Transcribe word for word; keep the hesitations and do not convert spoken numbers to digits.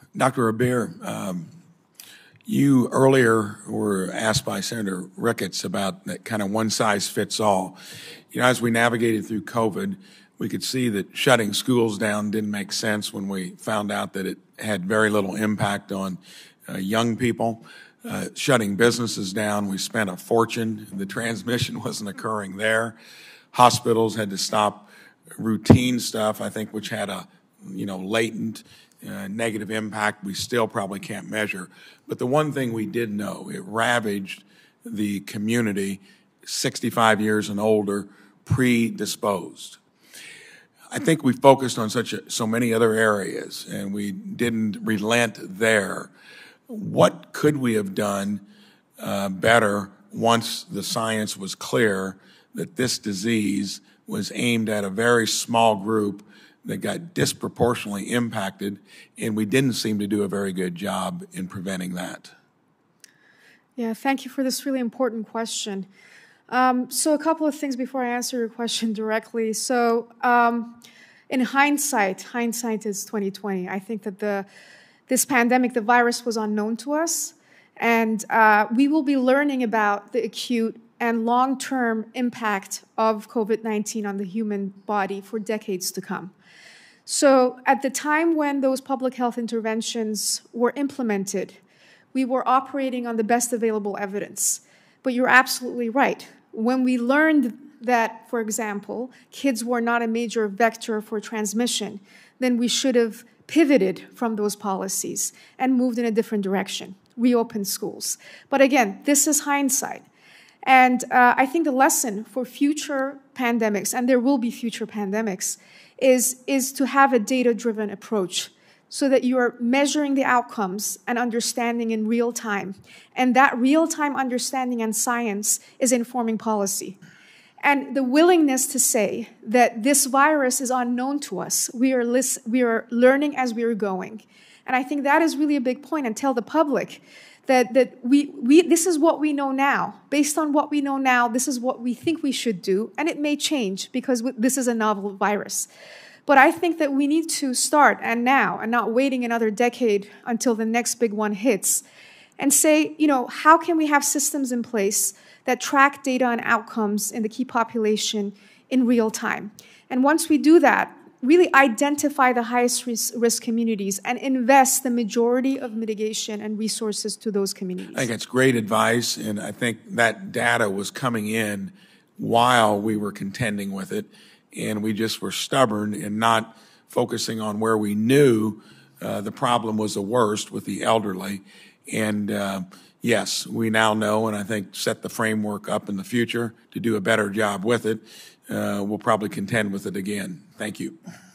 Doctor Abir, um, you earlier were asked by Senator Ricketts about that kind of one-size-fits-all. You know, as we navigated through COVID, we could see that shutting schools down didn't make sense when we found out that it had very little impact on uh, young people. Uh, shutting businesses down, we spent a fortune. The transmission wasn't occurring there. Hospitals had to stop routine stuff, I think, which had a, you know, latent uh, negative impact we still probably can't measure. But the one thing we did know, it ravaged the community sixty-five years and older, predisposed. I think we focused on such a, so many other areas, and we didn't relent there. What could we have done uh, better once the science was clear that this disease was aimed at a very small group that got disproportionately impacted, and we didn't seem to do a very good job in preventing that? Yeah, thank you for this really important question. Um, so a couple of things before I answer your question directly. So um, in hindsight, hindsight is twenty twenty. I think that the this pandemic, the virus was unknown to us, and uh, we will be learning about the acute and long-term impact of COVID nineteen on the human body for decades to come. So at the time when those public health interventions were implemented, we were operating on the best available evidence. But you're absolutely right. When we learned that, for example, kids were not a major vector for transmission, then we should have pivoted from those policies and moved in a different direction, reopened schools. But again, this is hindsight. And uh, I think the lesson for future pandemics, and there will be future pandemics, is, is to have a data-driven approach so that you are measuring the outcomes and understanding in real time. And that real-time understanding and science is informing policy. And the willingness to say that this virus is unknown to us, we are, we are learning as we are going. And I think that is really a big point, and tell the public that, that we, we, this is what we know now. Based on what we know now, this is what we think we should do, and it may change because this is a novel virus. But I think that we need to start, and now, and not waiting another decade until the next big one hits, and say, you know, how can we have systems in place that track data and outcomes in the key population in real time? And once we do that, really identify the highest risk communities and invest the majority of mitigation and resources to those communities. I think it's great advice, and I think that data was coming in while we were contending with it, and we just were stubborn in not focusing on where we knew uh, the problem was the worst with the elderly. And uh, yes, we now know, and I think set the framework up in the future to do a better job with it. Uh, we'll probably contend with it again. Thank you.